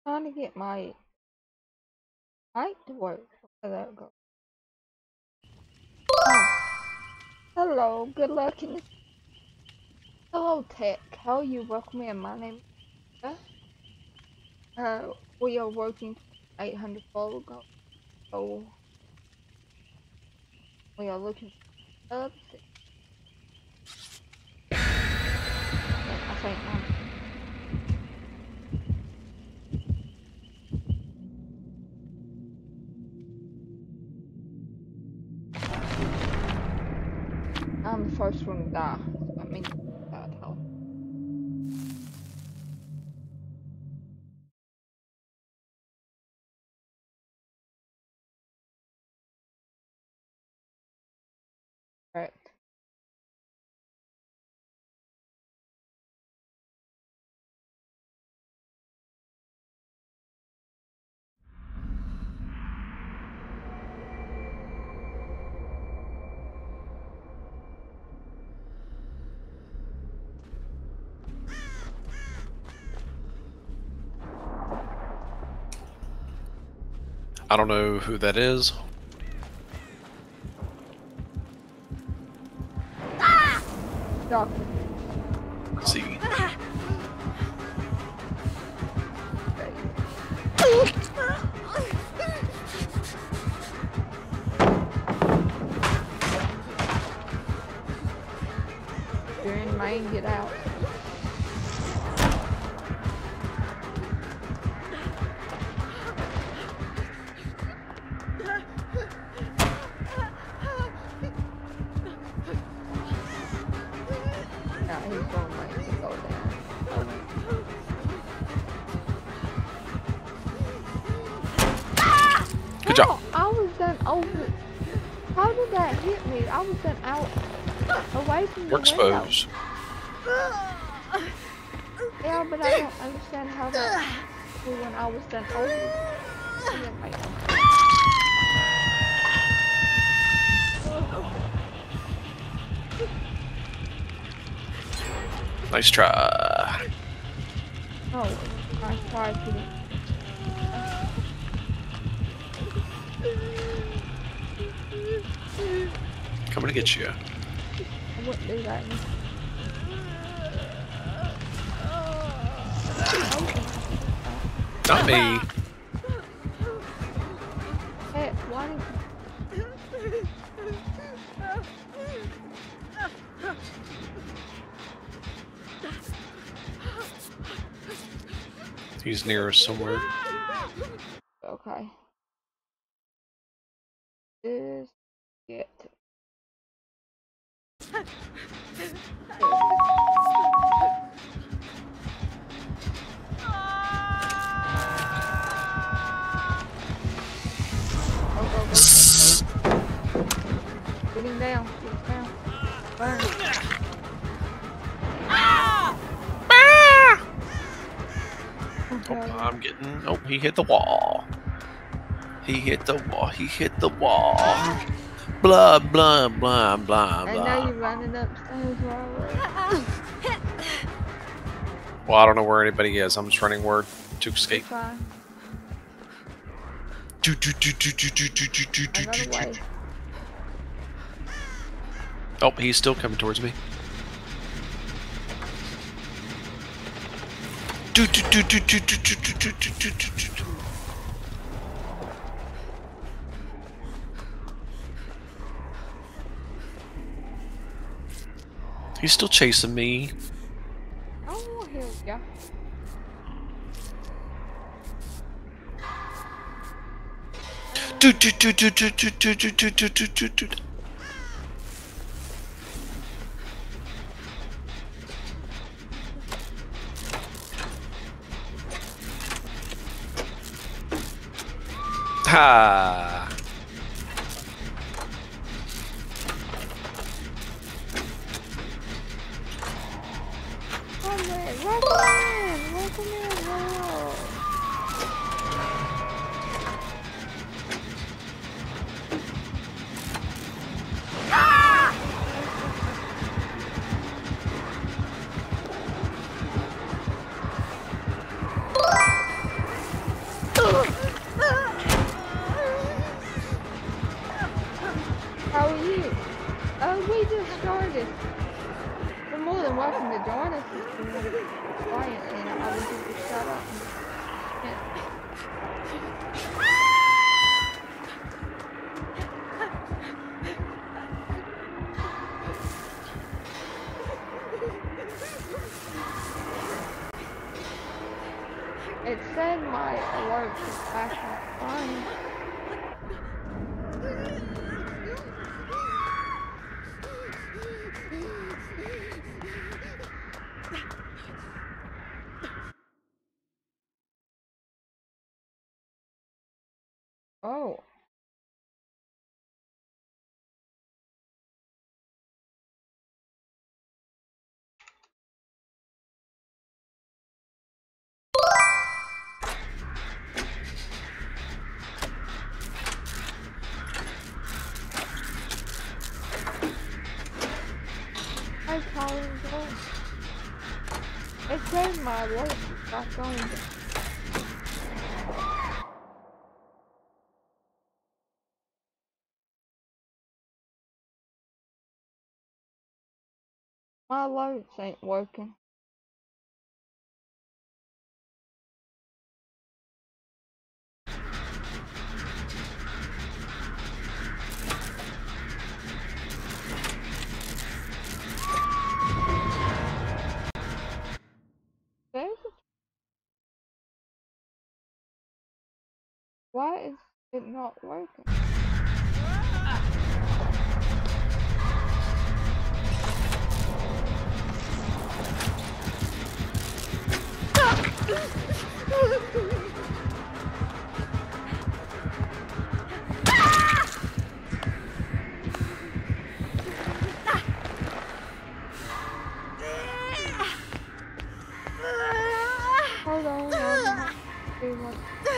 trying to get my mic to work. Okay, there it goes. Oh, hello, good luck in this. Hello, Tech. How are you? Welcome in. My name is Jessica. We are working 800 fold goal. So we are looking for subs. I think I'm the first one to die. I mean, that help. Correct. I don't know who that is. Doctor. Let's see. You're in main, get out. Yeah, he's going main to go down. Good job. I was done over. How did that hit me? I was done out away from the You're window. exposed. Yeah, but I don't understand how that happened when I was done over. Nice try. Oh, I tried to. Coming to get you. I wouldn't do that. Not me. Hey, why did He's near us somewhere. Okay. Just get. Getting down. Get down. Burn. Okay. I'm getting. Oh, he hit the wall. He hit the wall. He hit the wall. Blah, blah, blah, blah, I know blah. you're running upstairs while Well, I don't know where anybody is. I'm just running word to escape. fine. Another way. Oh, he's still coming towards me. He's still chasing me. Oh, here we go. Ha! Welcome in, welcome in, hello. How are you? We just started. You're more than welcome to join us if you want to quietly, and I will give you a shout out. It said my alert was flashing fine. Oh. Hi, Colin. It said my alert was back on. My alerts ain't working. There's a... Why is it not working? Hold on, I'm see what.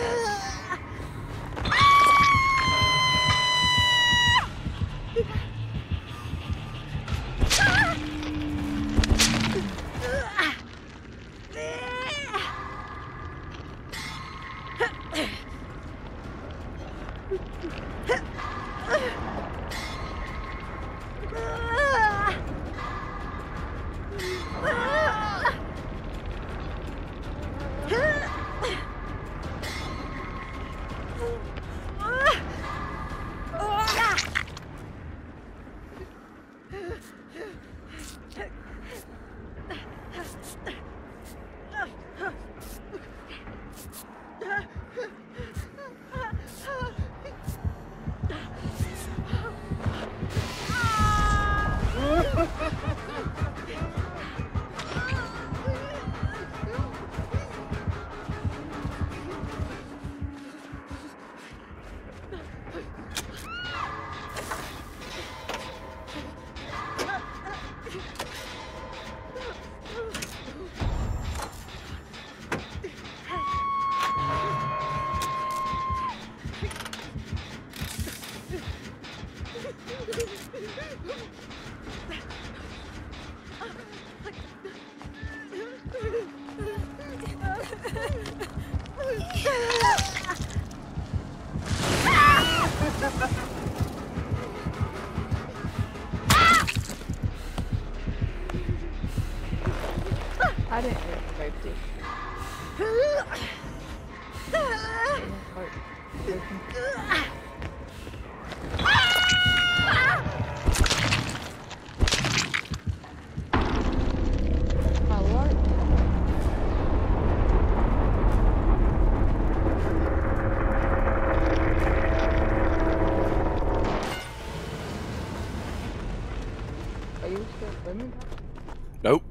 I didn't expect it. My lord. Are you still living? Nope.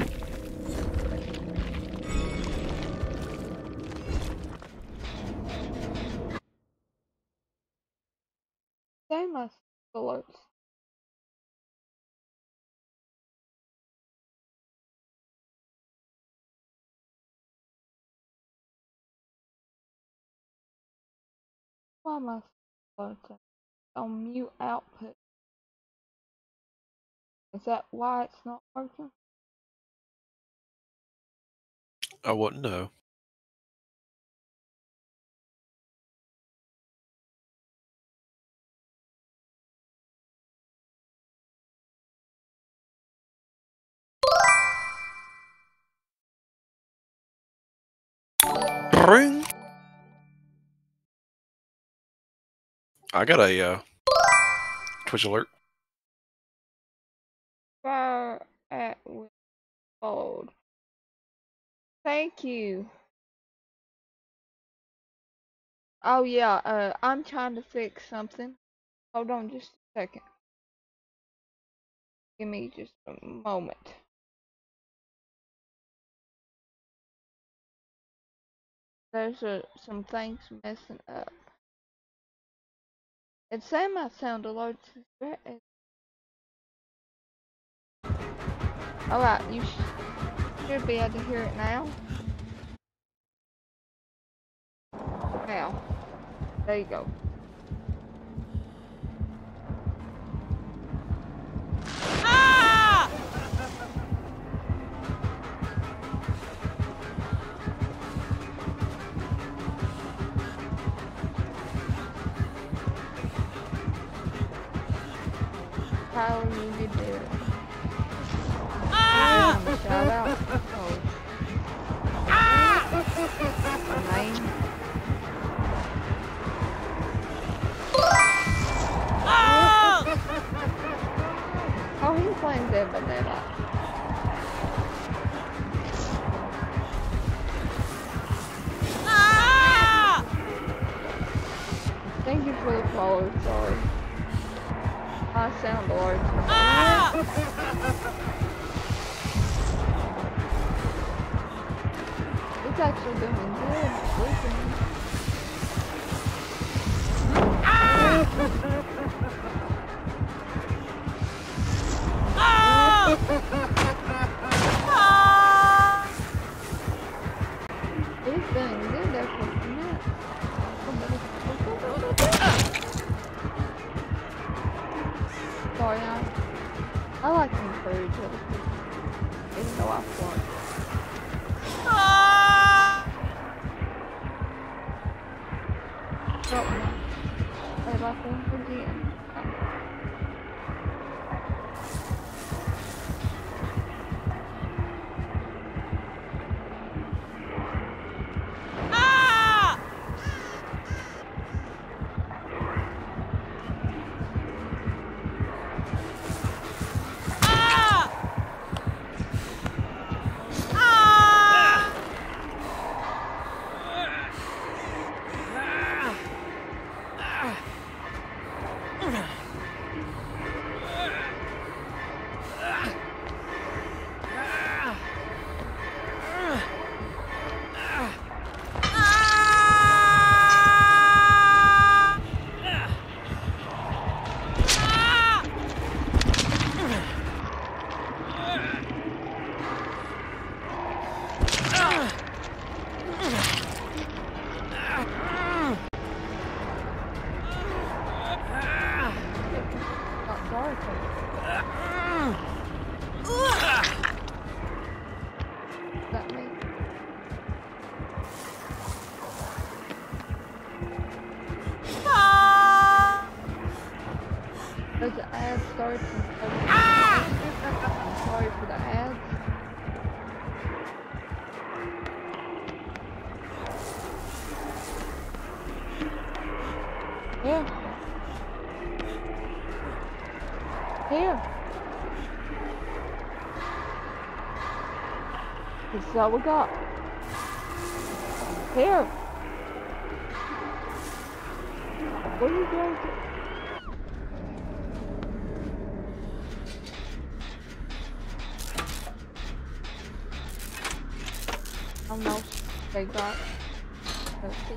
Same as alerts. Why am I alerts on mute output? Is that why it's not working? I wouldn't know. Bring. I got a Twitch alert. Fire at will fold. Thank you. Oh yeah, I'm trying to fix something. Hold on just a second. Give me just a moment. There's some things messing up. It's saying my sound alerts. Alright, you should be able to hear it now. Now. There you go. Tyler, you did do it. Shout out. Oh. Name. Oh, he's playing Dead by Daylight. Thank you for the follow, sorry. My sound alerts. It's actually doing good. Sleeping. It's doing good there for a minute. Sorry, I like to encourage other people, even though I flunked. They like one again. Does the ad start I'm sorry for the ads. Here. Here. This is all we got. Here. What are you doing? Oh no, they got okay.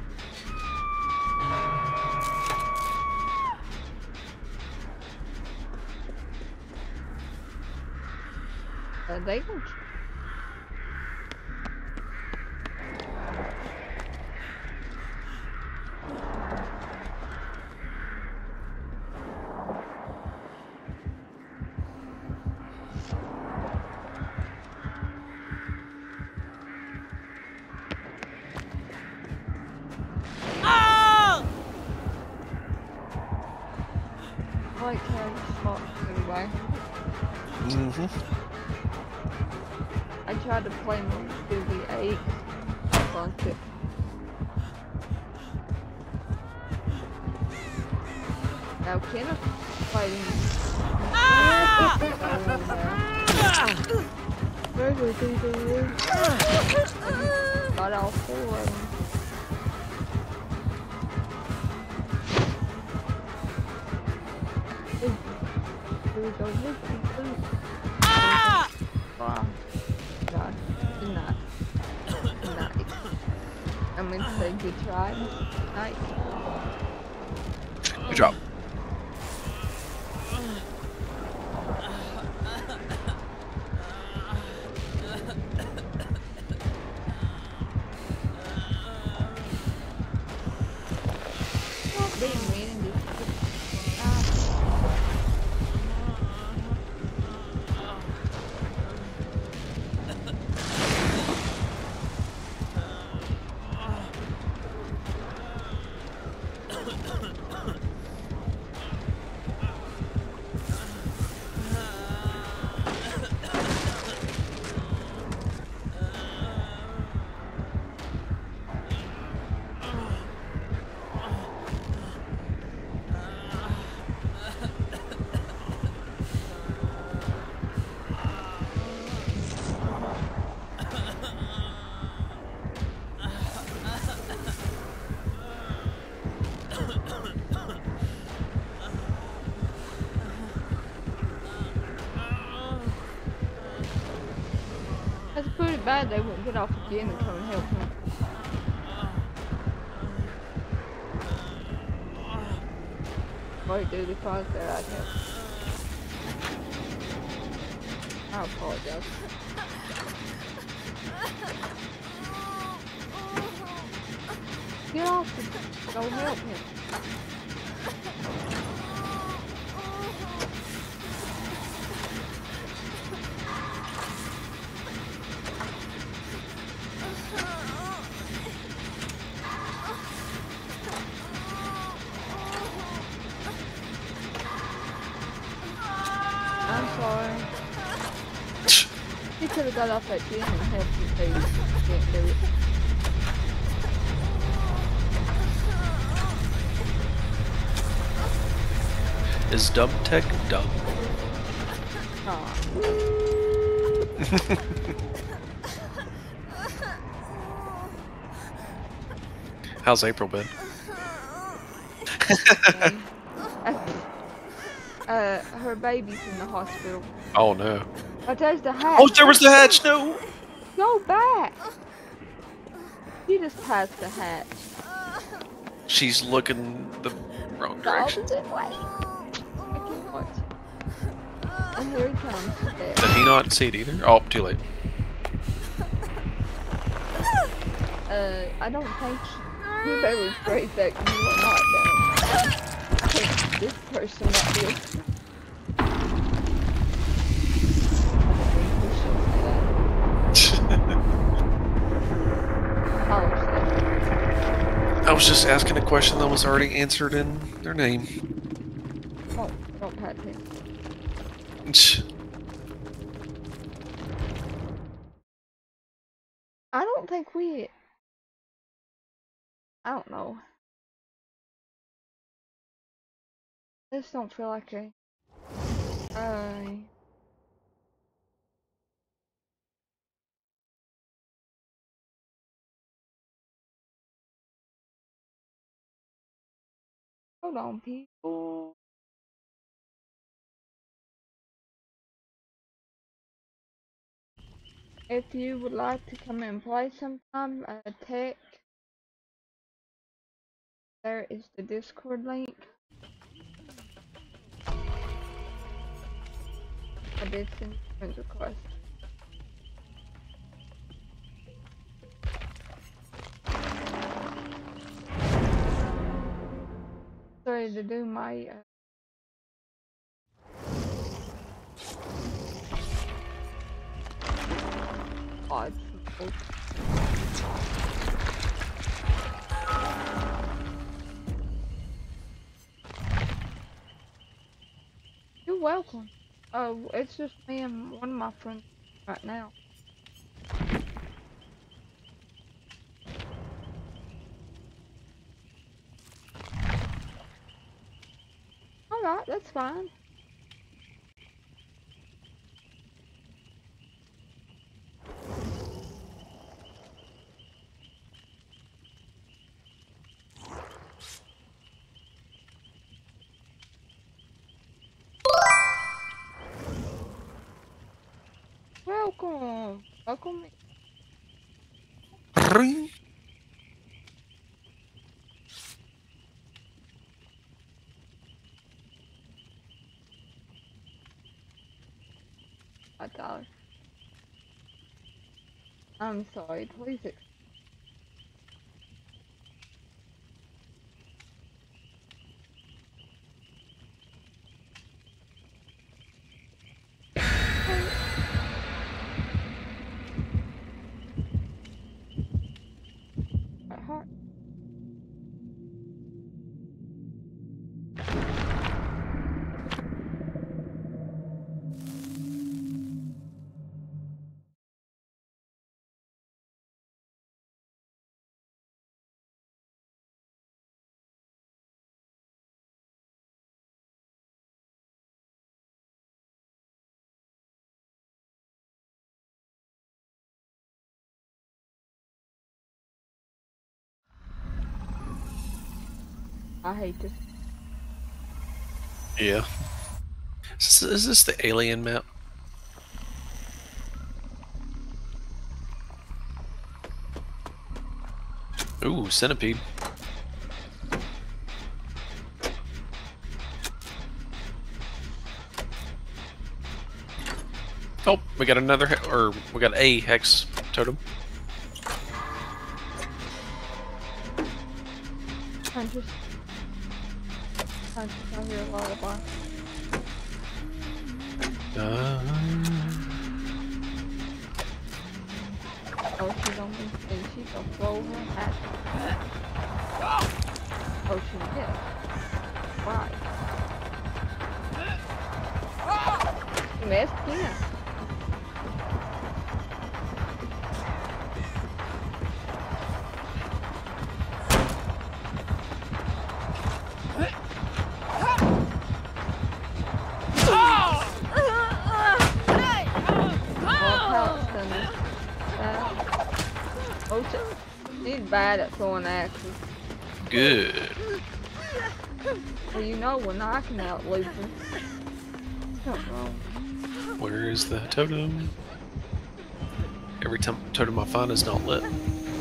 They can. I like how spots anyway. I tried to play Movie 8. I funked it. Now Kenneth fighting. Got all 4 of them. Here we go. Wow. God. Nice. Nice. I'm gonna say good try. Nice. Good job. That's pretty bad they won't get off again and come and help him. Wait, dude, if I was there, I'd help. I apologize. Get off and go help him. I'm sorry. He could have got off that gym and helped you too. Can't do it. Is Dumb Tech dumb? Aw. How's April been? Her baby's in the hospital. Oh no. Oh, there's the hatch. Oh, there was the hatch. No. Go back. You just passed the hatch. She's looking the wrong The direction. opposite way. I can't watch. And here he comes. There. Did he not see it either? Oh, too late. I don't think you better straight that you are not done. I think this person might be. I was just asking a question that was already answered in their name. Oh, don't pat him. I don't think we. I don't know. I just don't feel like a. Hold on, people. If you would like to come and play sometime, tech. There is the Discord link. I did send a friend request. Sorry to do my odd people. You're welcome. It's just me and one of my friends right now. fine. Welcome. Welcome. Ring. $5. I'm sorry, please. Heart. I hate this. Yeah. Is this the alien map? Ooh, centipede. Oh, we got another, or we got a hex totem. Punches. Punches. I hear a lullaby. Oh, she's on me, and she's gonna throw her hat. Oh, she missed. Right. She missed again. Oh, she's bad at throwing axes. Good. Well, you know we're knocking out Luther. Something wrong. Where is the totem? Every totem I find is not lit.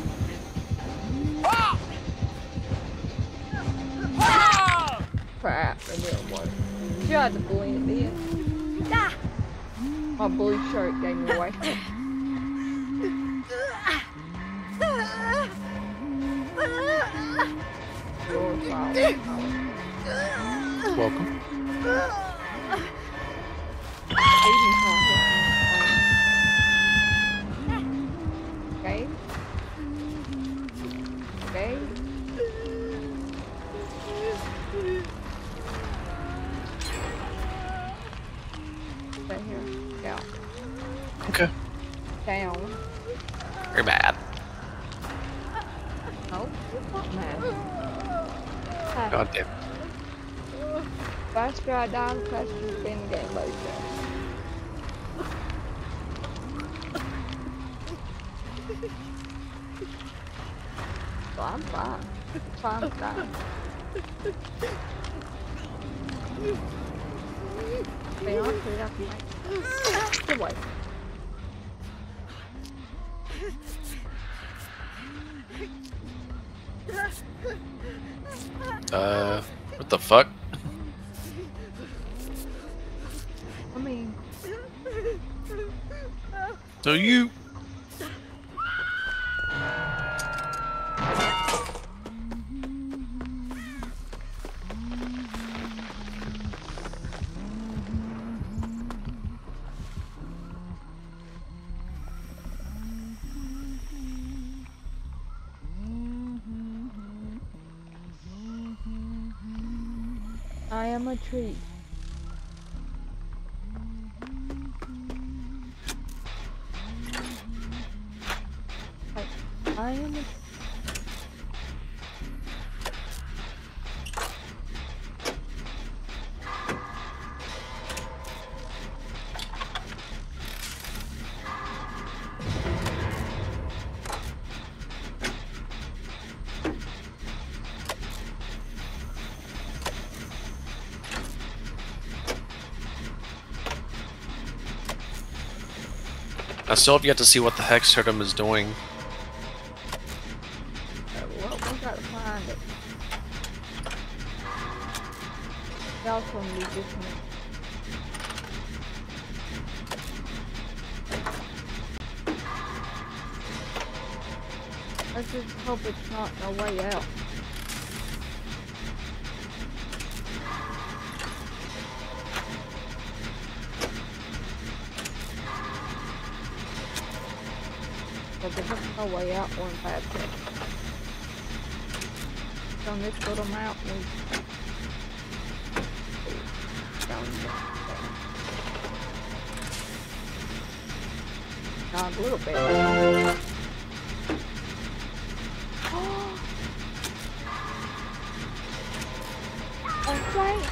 Crap, it didn't work. She tried to bully it in. My blue shirt gave me away. Your fault. Welcome. Okay. Okay. Stay here. Down. Okay. Down. You're bad. No, it's not mad. God damn. Faster I die, the faster you spin the game later. So I'm fine. I'm fine. Stay on, put it up and get away. What the fuck? I mean, So you. I am a tree. I am a I still have yet to see what the Hex Totem is doing. Well, we gotta find it. Y'all told me this one. Let's just hope it's not no way out. But there's no way out one bad thing. On this little mountain. Down there. Not a little bit. Okay.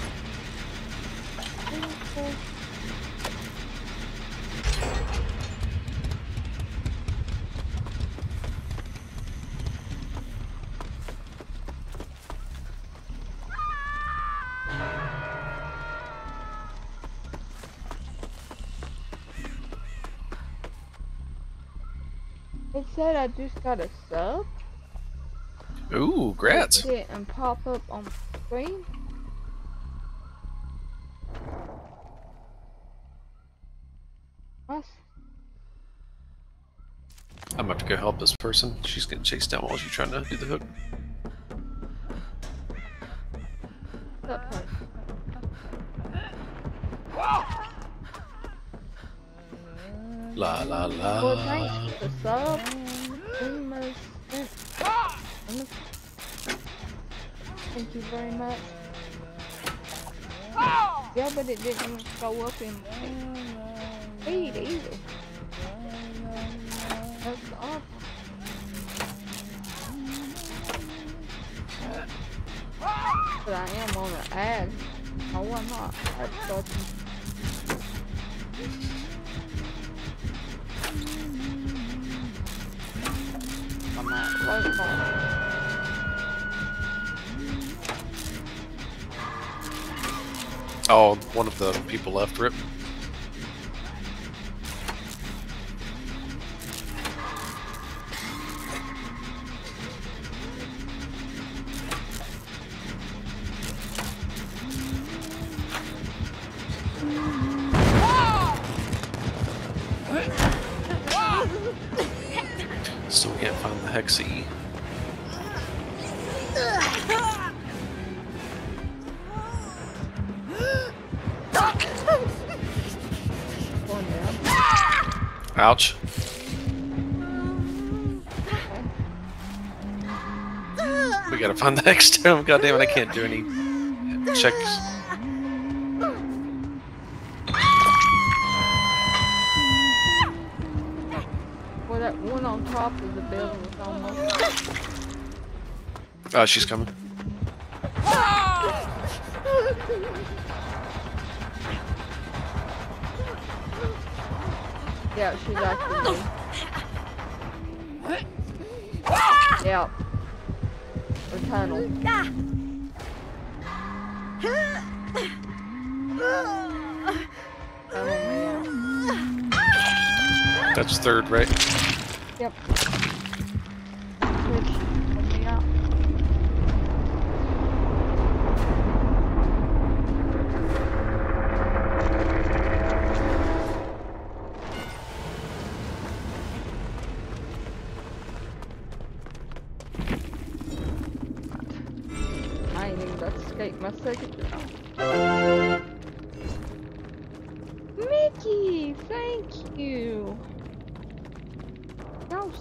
It said I just got a sub. Ooh, grats. It didn't pop up on the screen. What? I'm about to go help this person. She's getting chased down while she's trying to do the hook. That part. La la la. Well, thanks for the sub. Thank you very much. Yeah, but it didn't go up in speed either. That's awful. But I am on an ad. No, I'm not. Ad starting. I'm at low cost. Oh, one of the people left, Rip. Still can't find the Hexy. Ouch. We gotta find the Hex Totem. God damn it, I can't do any checks. Well, that one on top of the building was almost. Oh, she's coming. Yeah, she's actually. Yeah. The tunnel. That's third, right? Yep. Switch. Let me out. I ain't even got to escape my second round. Mickey, thank you. No.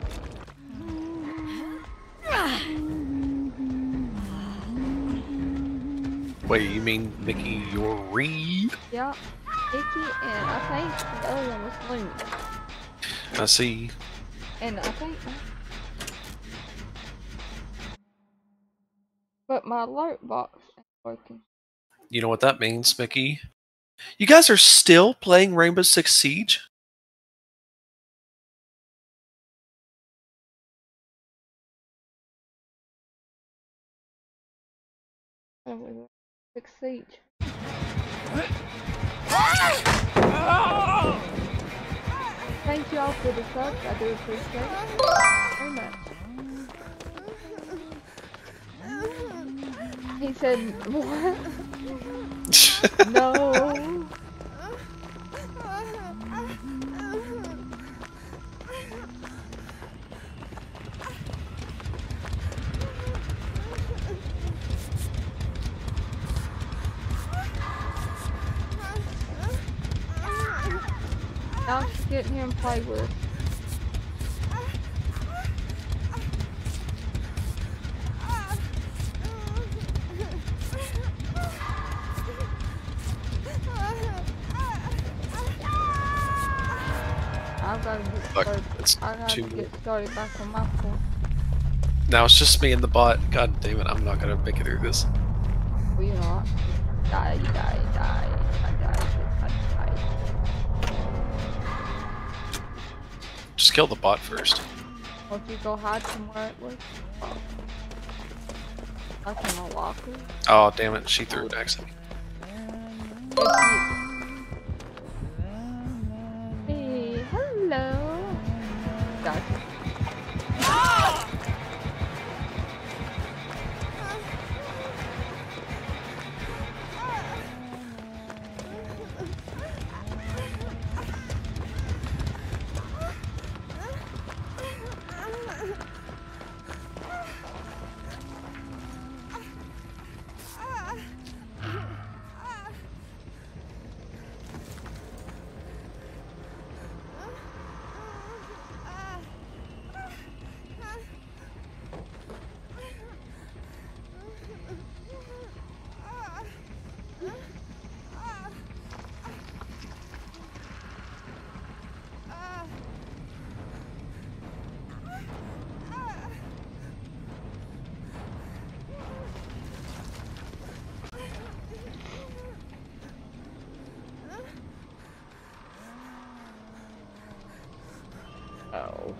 Wait, you mean Mickey Yori? Yeah, Mickey, and I think the other one was Luna. I see. And I think. But my alert box is working. You know what that means, Mickey? You guys are still playing Rainbow Six Siege? Six Siege. Thank Thank you all for the subs. I do appreciate it very much. He said, what? No. Now she's getting here and play with us. I've got to get started. I gotta get started back on my phone. Now it's just me and the bot. God damn it, I'm not gonna make it through this. Well, you're not. Die, die, die. I died. Just kill the bot first. Or if you go hide somewhere it was. Like in a locker. Oh damn it, she threw it accidentally. Hey, hello. Gotcha. Oh.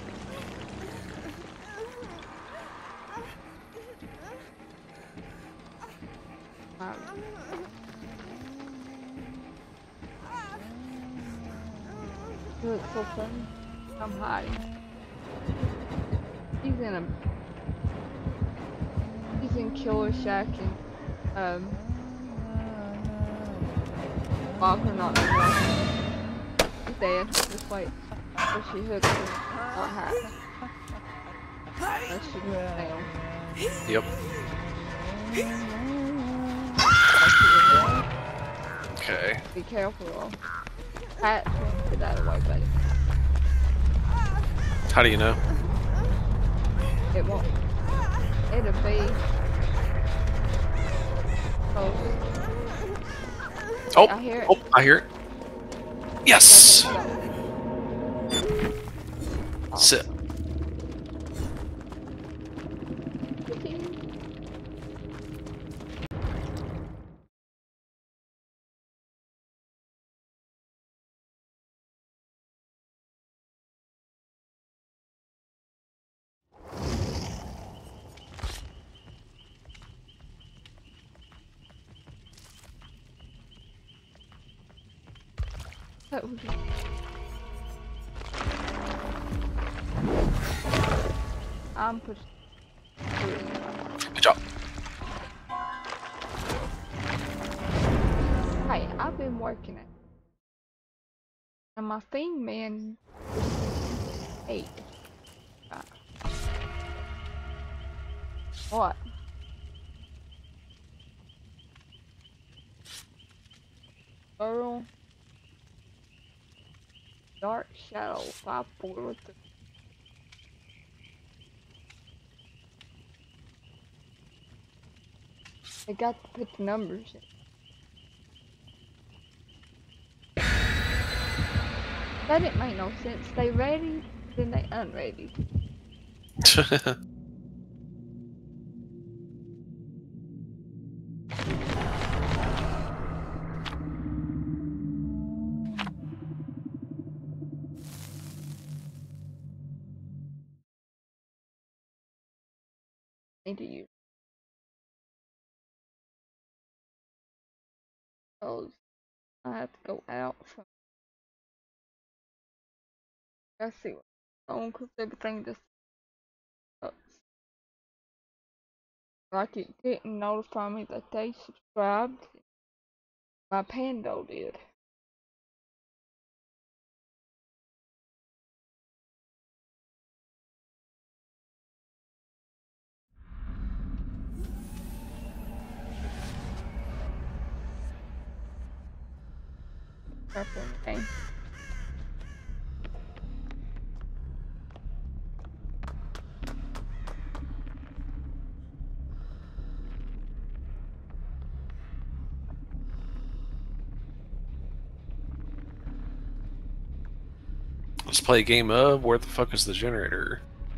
You look so funny. I'm hiding. He's in Killer Shack and Walker not he's dead. Just like where she hooked him. Not happening. Unless she goes down. Yep. Okay. Be careful though. Pat, get that away, buddy. How do you know? It won't. It'll be close. Oh, I hear it. oh, I hear it. Yes! Sit. I'm pushing. Good job. Hey, I've been working it. And my thing, man. Hey. What? Earl. Dark Shadow 5-4 with the. They got to put the numbers in. That didn't make no sense. They ready, then they unready. Need to use those. I have to go out from Let's see what's on because everything just sucks. Like it didn't notify me that they subscribed. My Pando did. Purple name. Let's play a game of where the fuck is the generator?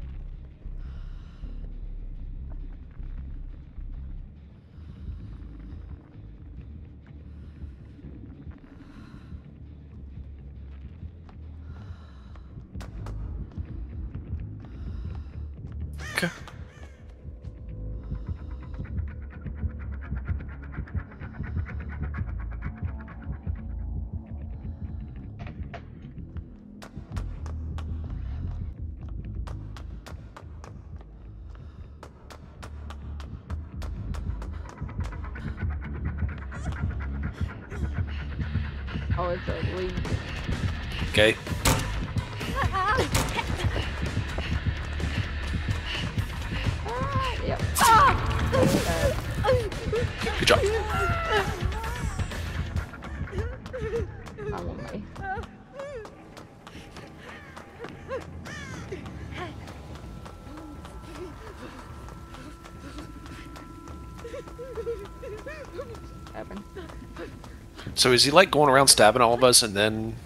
Okay. Oh, it's a lead. Okay. Yep. Good job. I'm on me. Evan. So is he like going around stabbing all of us and then...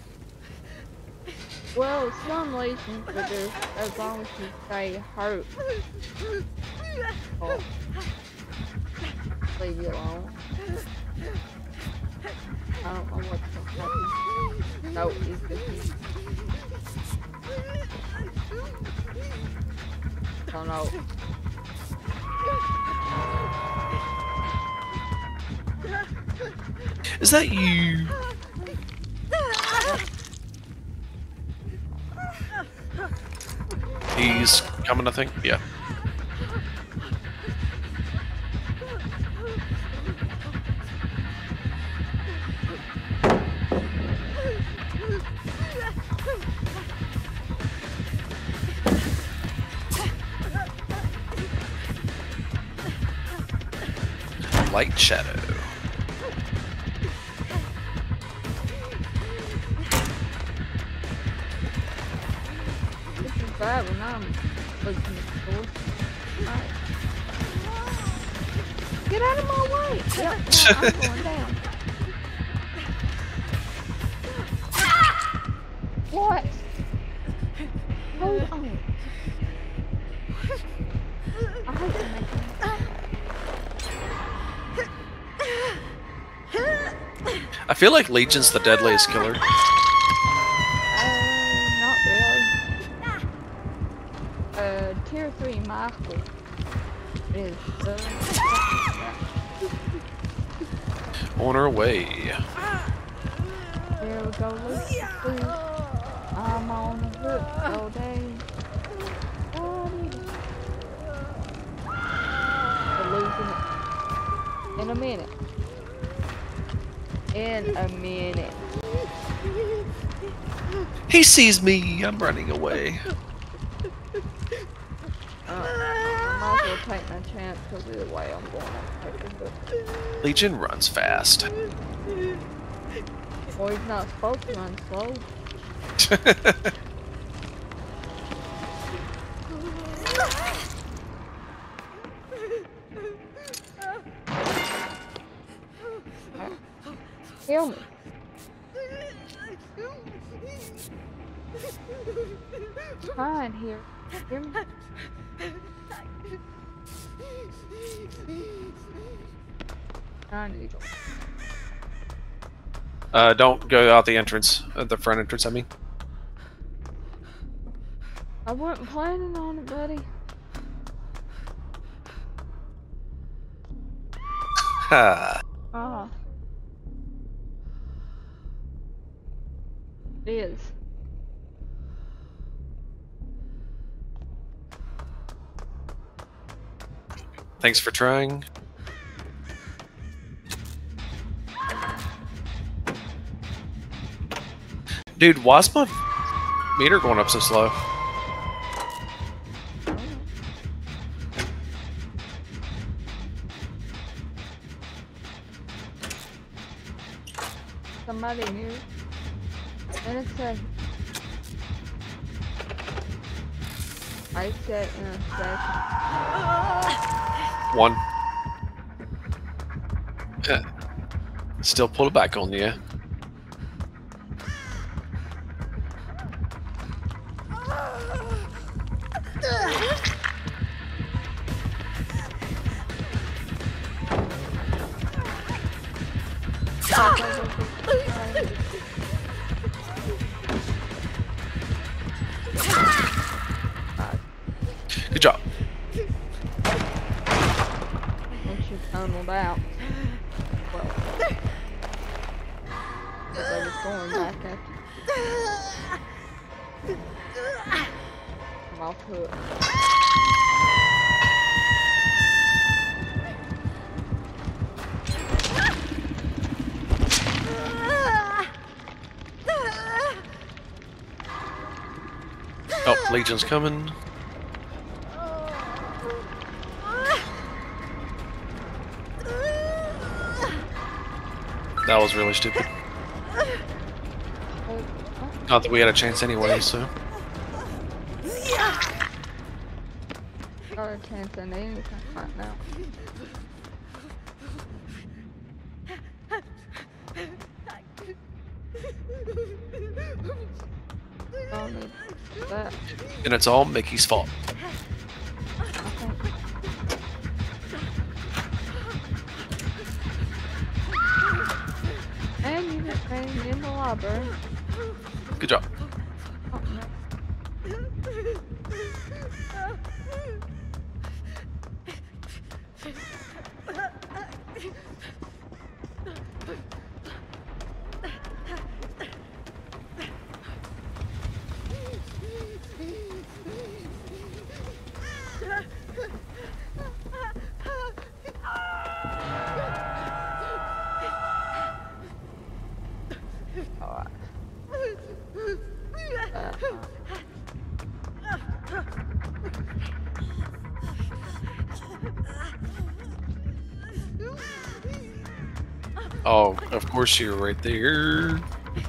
Well, some legions will do as long as you stay hurt. Oh. Leave you alone. I don't know what's happening. No, he's just. Don't know. Is that you? He's coming, I think. Yeah. Light shadow. This is bad when I'm looking at the door. Alright. Get out of my way! Yep, no, I'm going down. What? Hold on. I hope you make it. I feel like Legion's the deadliest killer. Not really. Tier 3 Michael is On her way. There we go, Lucy. I'm on the hook all day. We're losing it. In a minute. In a minute. He sees me. I'm running away. I might as well take my chance because either way I'm going to take the hook. Legion runs fast. Well, he's not supposed to run slow. Kill me. Fine here. Hear me? I need to go. Don't go out the entrance. The front entrance, I mean. I wasn't planning on it, buddy. Ha. Ah. It is. Thanks for trying. Dude, why's my meter going up so slow? Somebody new. And it said I said in a second. One. Still pull it back on you. Good job. Once you tunneled out. Well, but I was going back after. I'm off hook. Oh, Legion's coming. That was really stupid. Not that we had a chance anyway, so. Got a chance at anything right now. Don't need that. And it's all Mickey's fault. And you just came in the library. Good job. Oh, no. Oh, of course you're right there.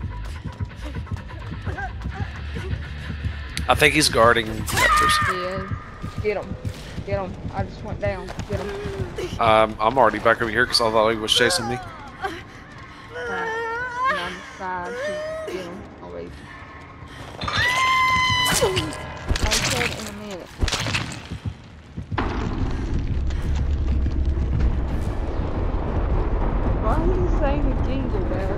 I think he's guarding that person. He is. Get him. Get him. I just went down. Get him. I'm already back over here because I thought he was chasing me. And I'm trying to get him already. I'll say it in a minute. Why are you saying a jingle bell?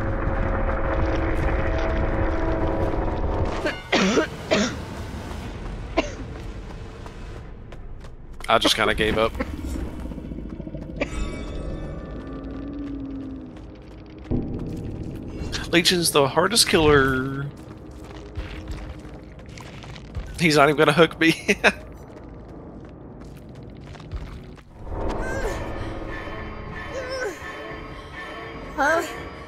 I just kind of gave up. Legion's the hardest killer. He's not even gonna hook me. Huh?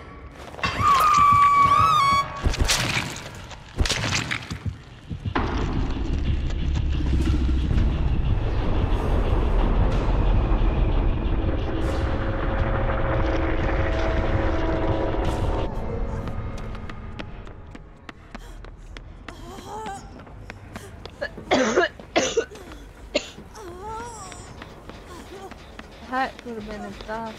Hat could have been inside.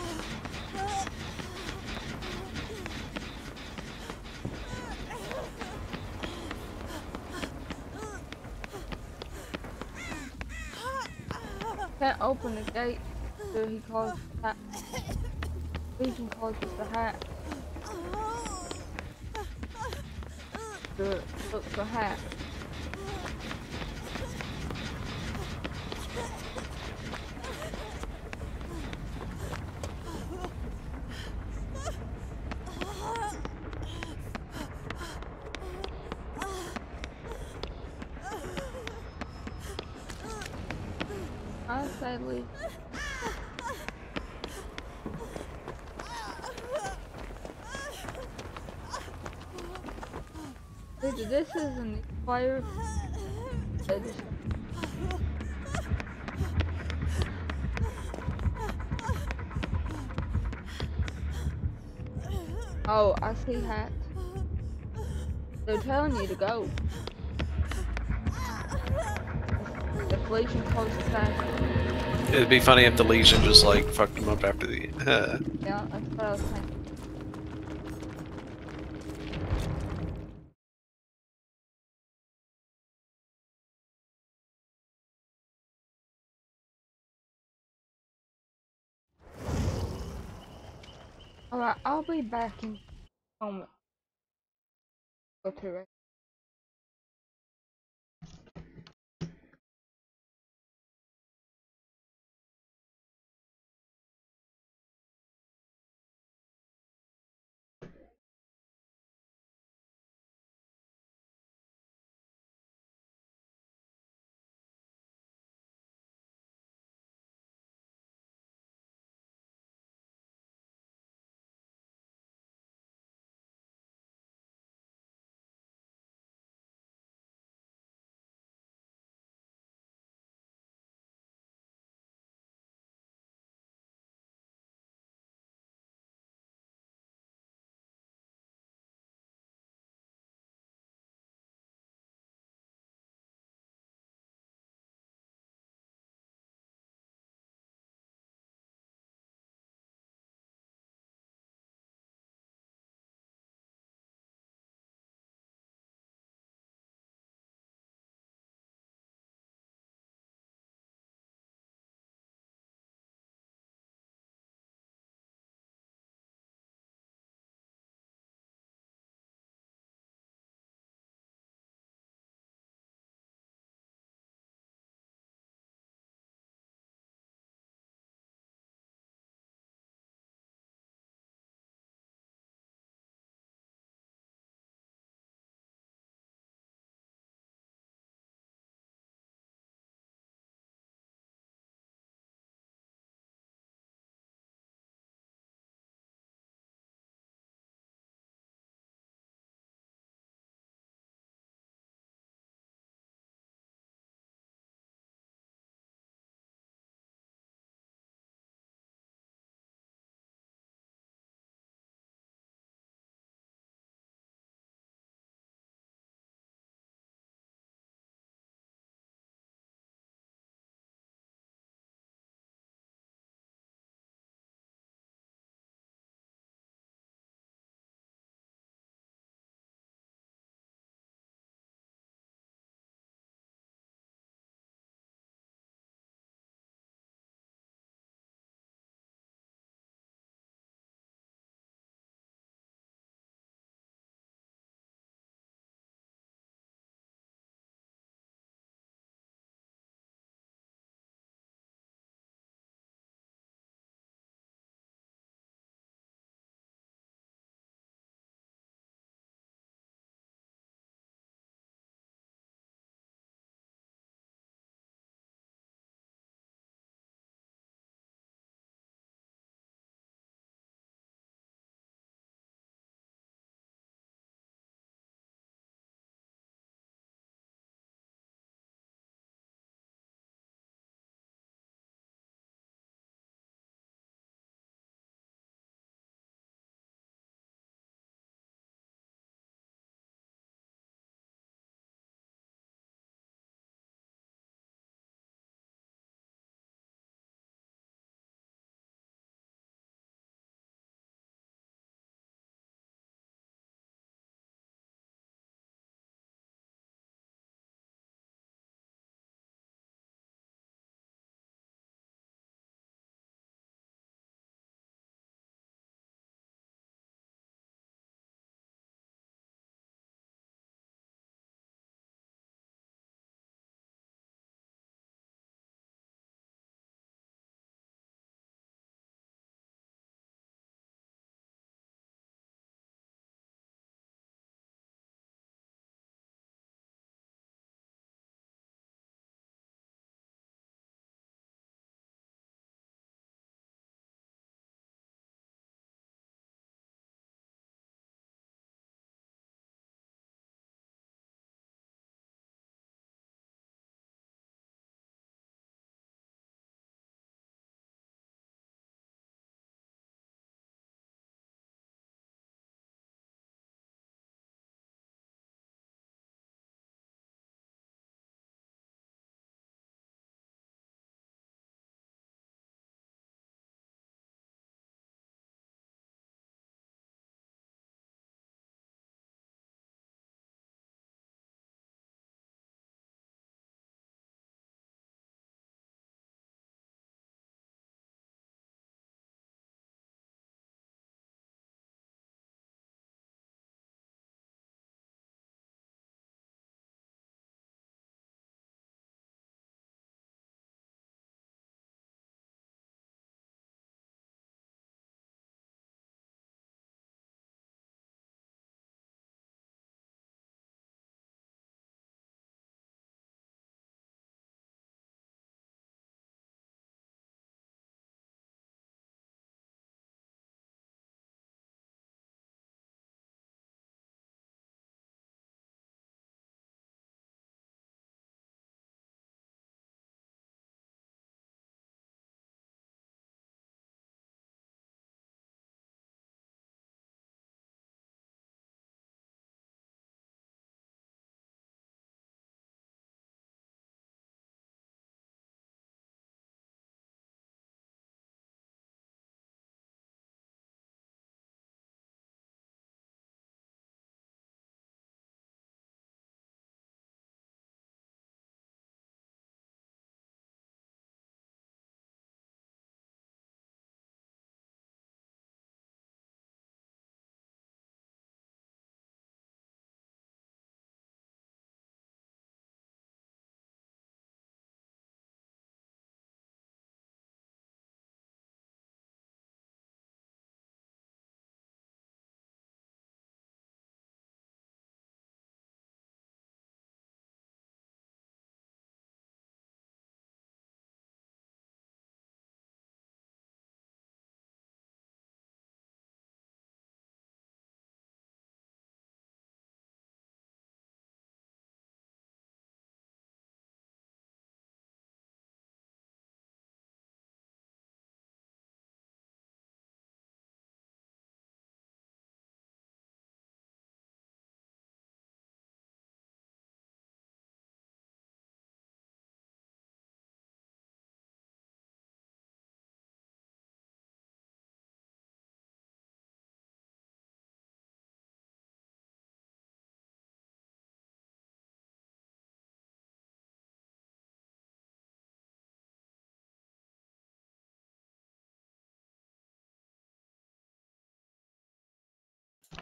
Can't open the gate till he calls the hat. Legion calls it the hat. Look for hat. I sadly. Dude, this is a new player. They just- Oh, I see hat. They're telling you to go. If Legion close attack. It'd be funny if the Legion just like fucked him up after the. Yeah, that's what I was thinking. Alright, I'll be back in a moment. Go to rest.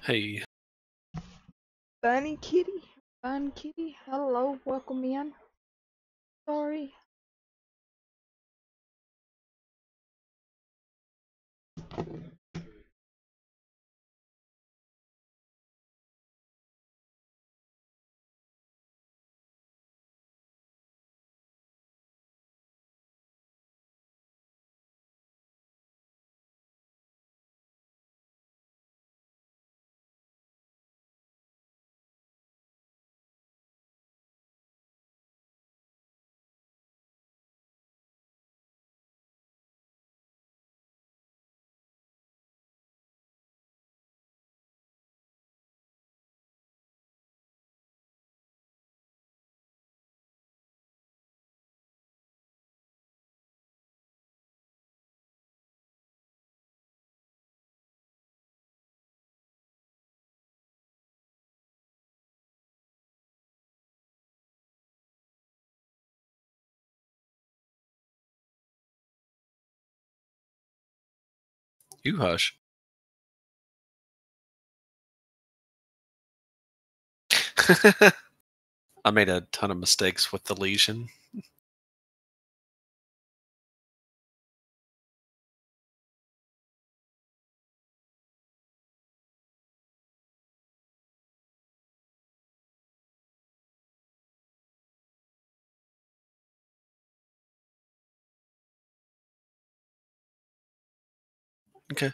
Hey. Bunny kitty. Bunny kitty. Hello. Welcome in. Sorry. You hush. I made a ton of mistakes with the Legion. Okay.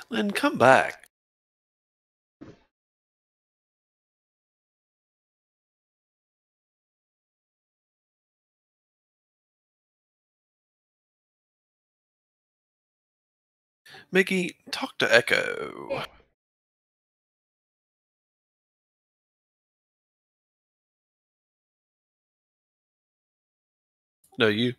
Then come back. Mickey, talk to Echo. Yeah. No, you.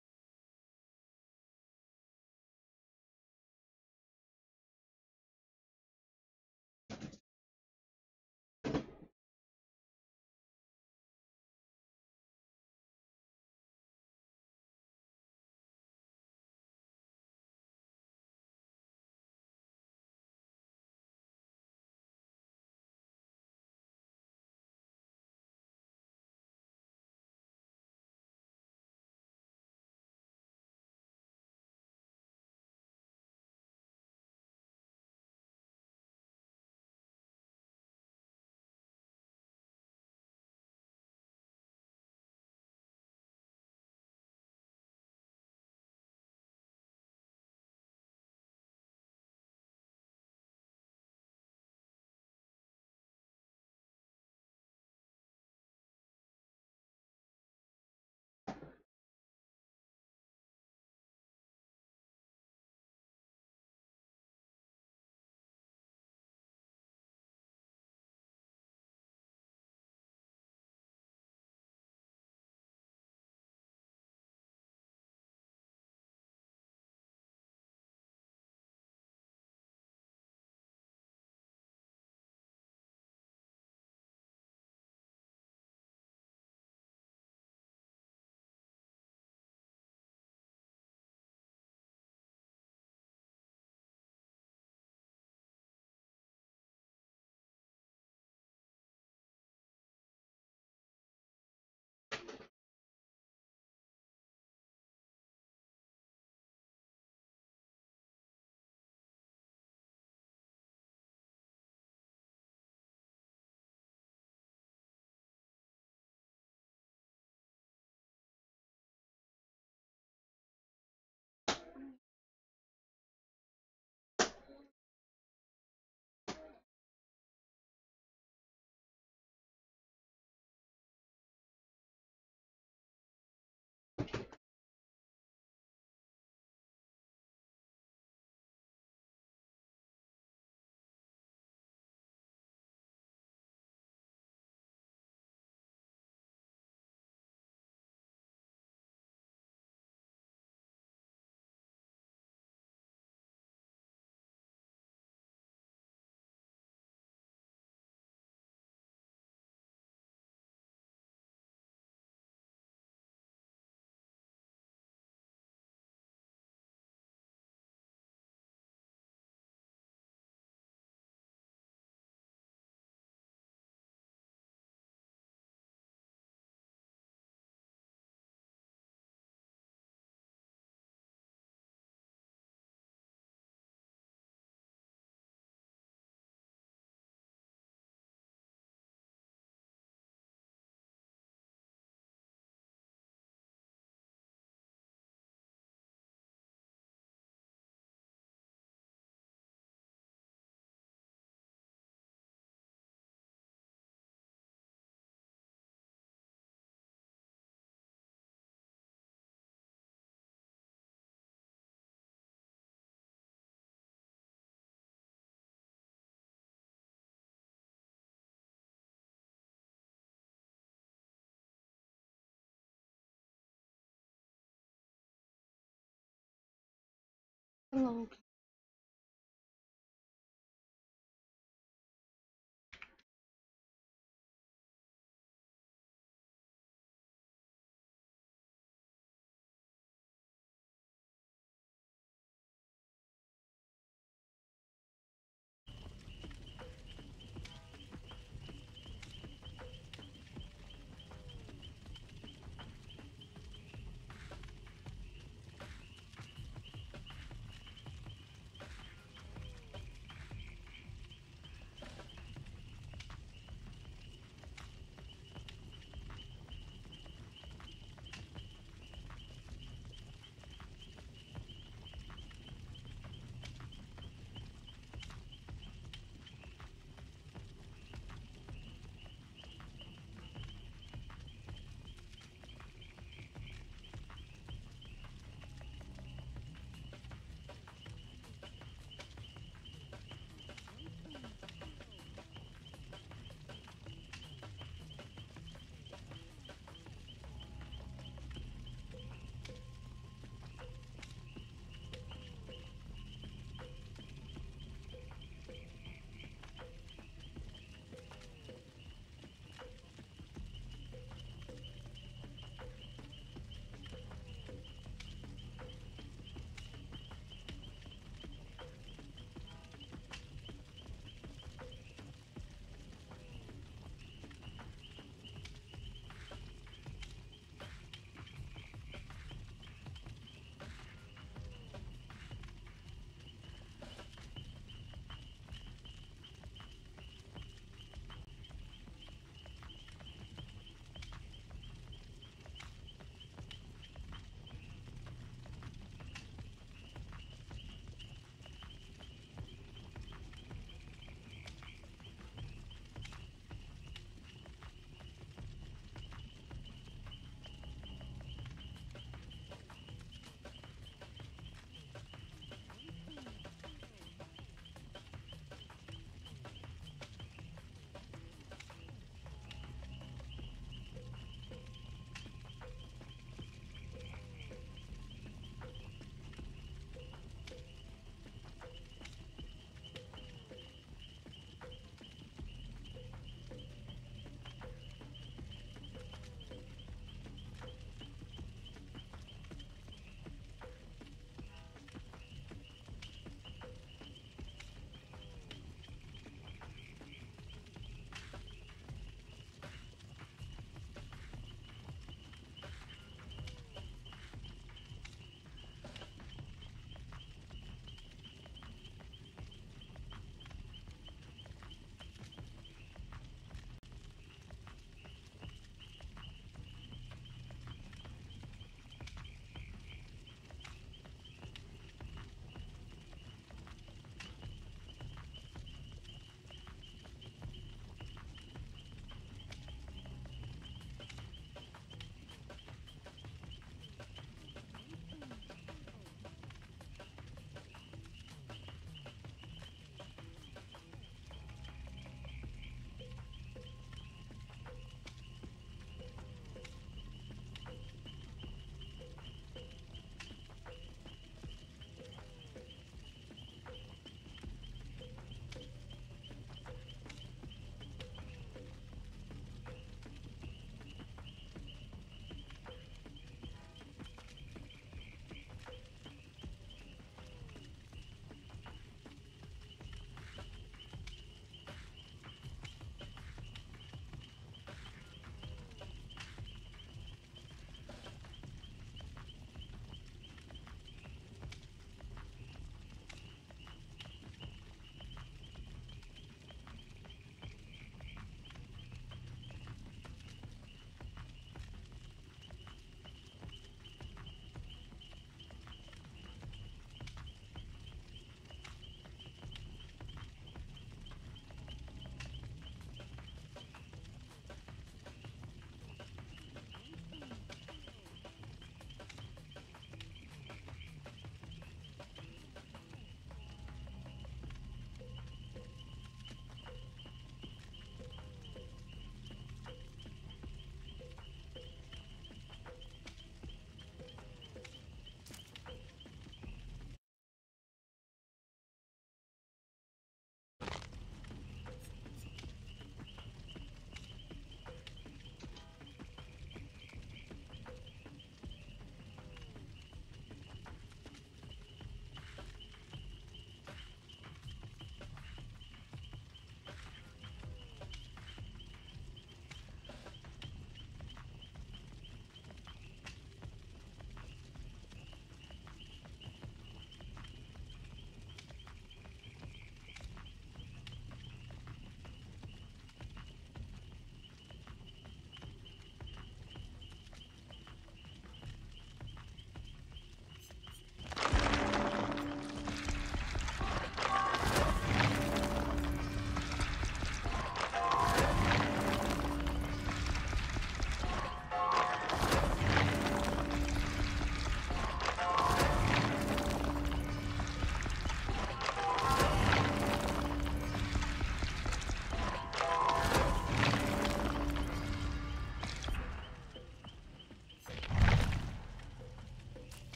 Hello.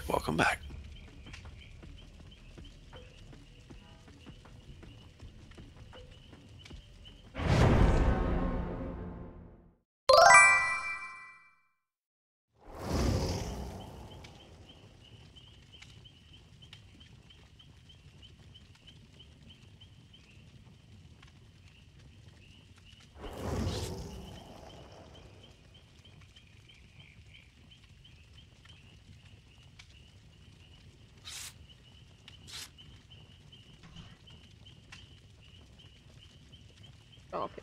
Welcome back. Oh, okay.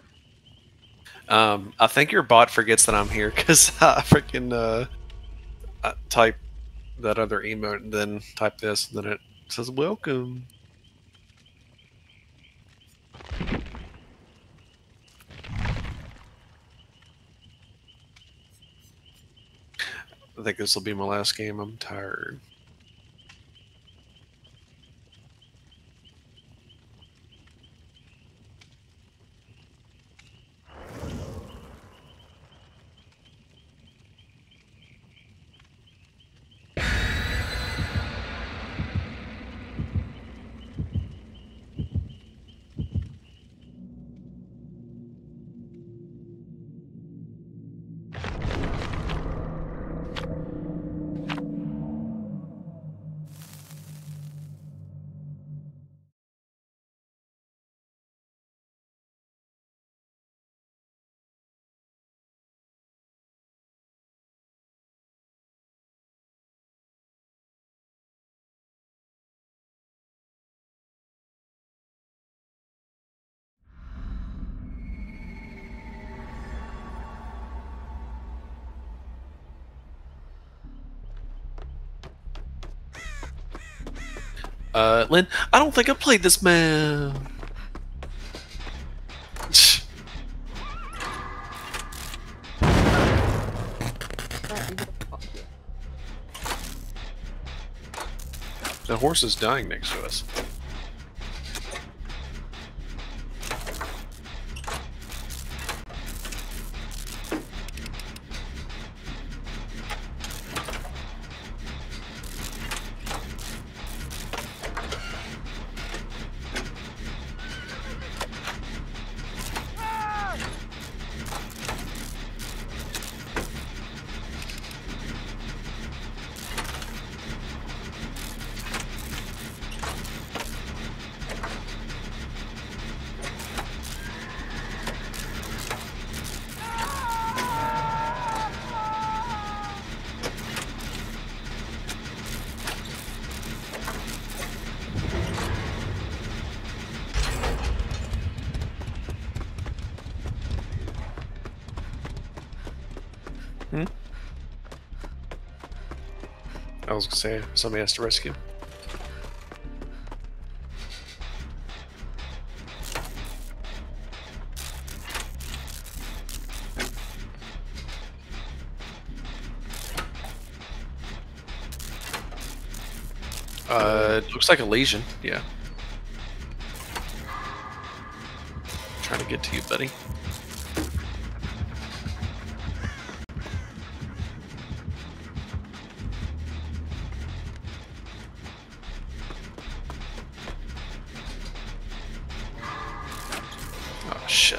I think your bot forgets that I'm here because I freaking I type that other emote and then type this, and then it says welcome. I think this will be my last game. I'm tired. Lynn, I don't think I played this man. The horse is dying next to us. I was gonna say, somebody has to rescue. It looks like a lesion, yeah. Trying to get to you, buddy. Oh, shit.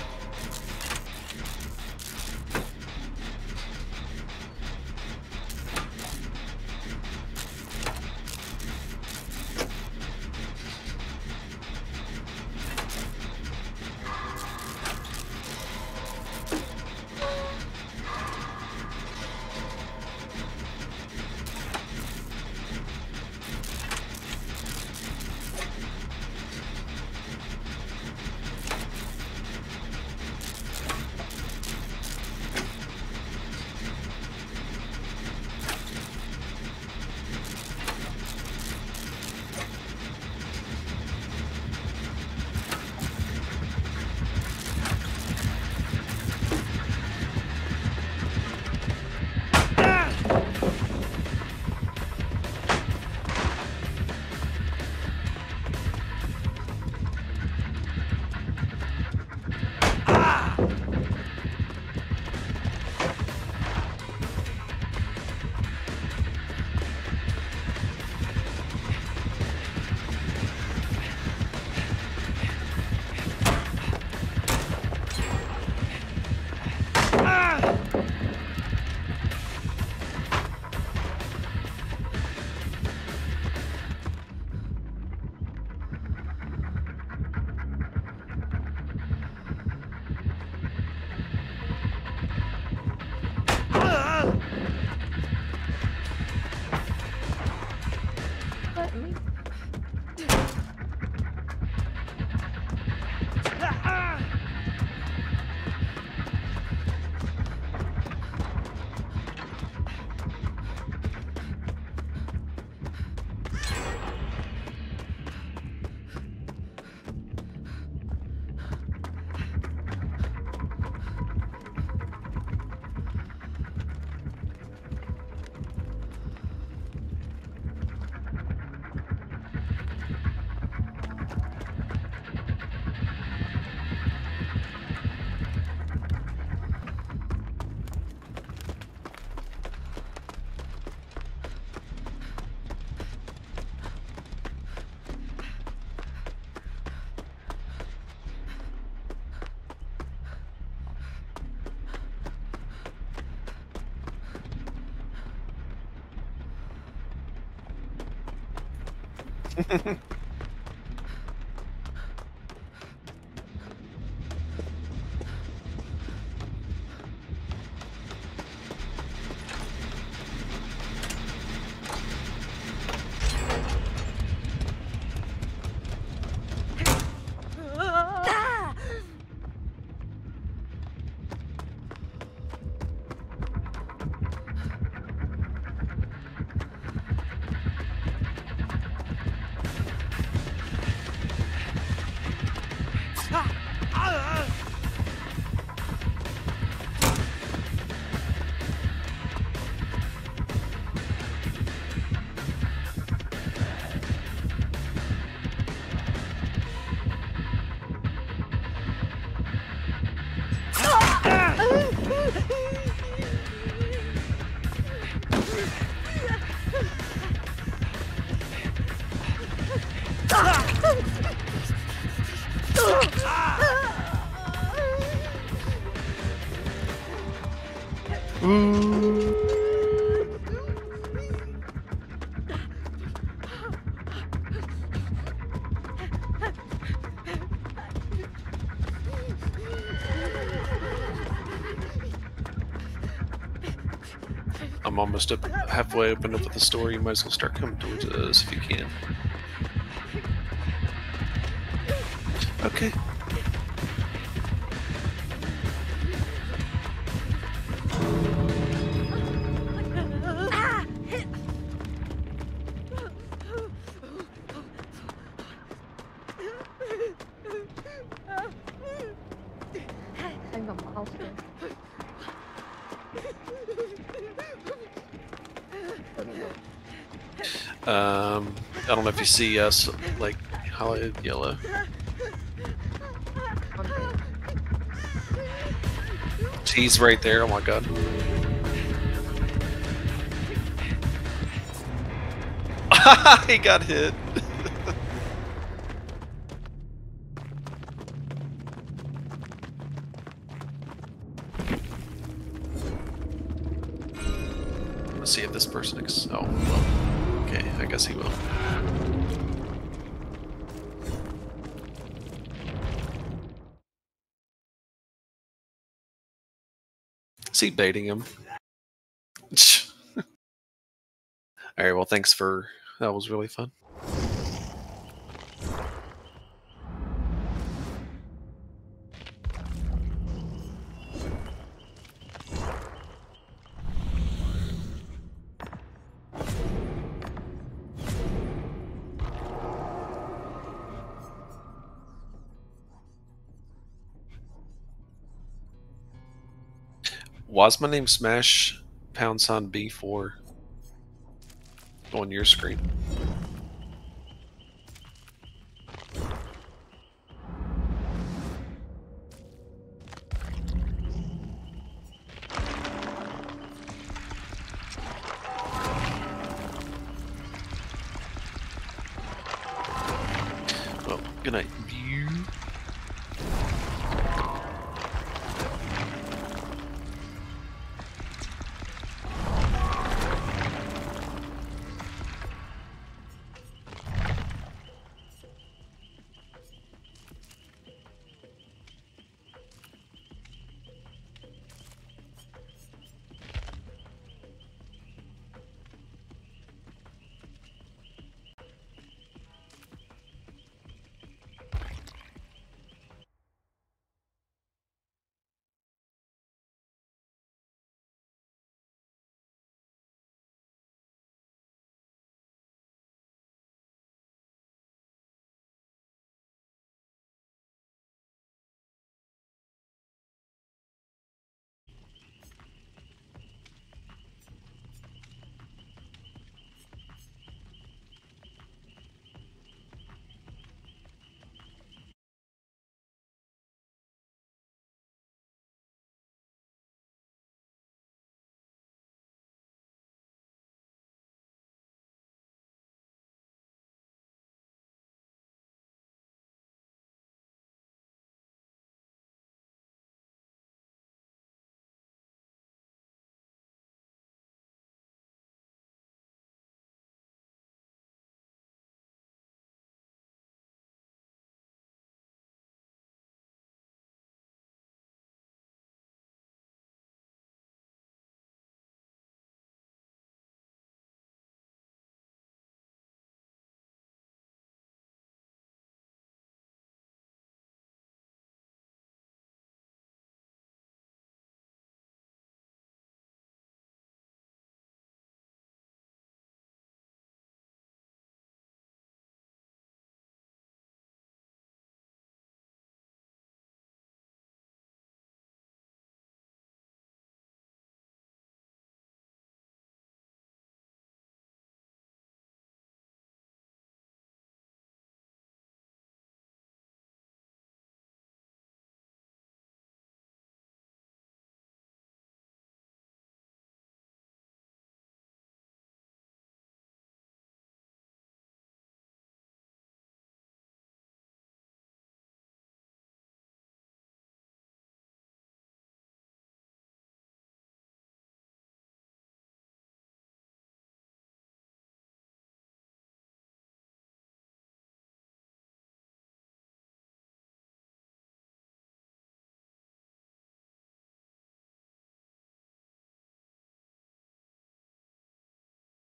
I'm almost up halfway open up with the story. You might as well start coming towards us if you can. Okay. I think I'm mouse here. I don't know if you see us, like, highlighted yellow. He's right there, oh my god. He got hit. Let's see if this person oh, well, okay, I guess he will. Is he baiting him? Alright, well thanks for... that was really fun. Why's my name Smash #B4 on your screen? Well, good night.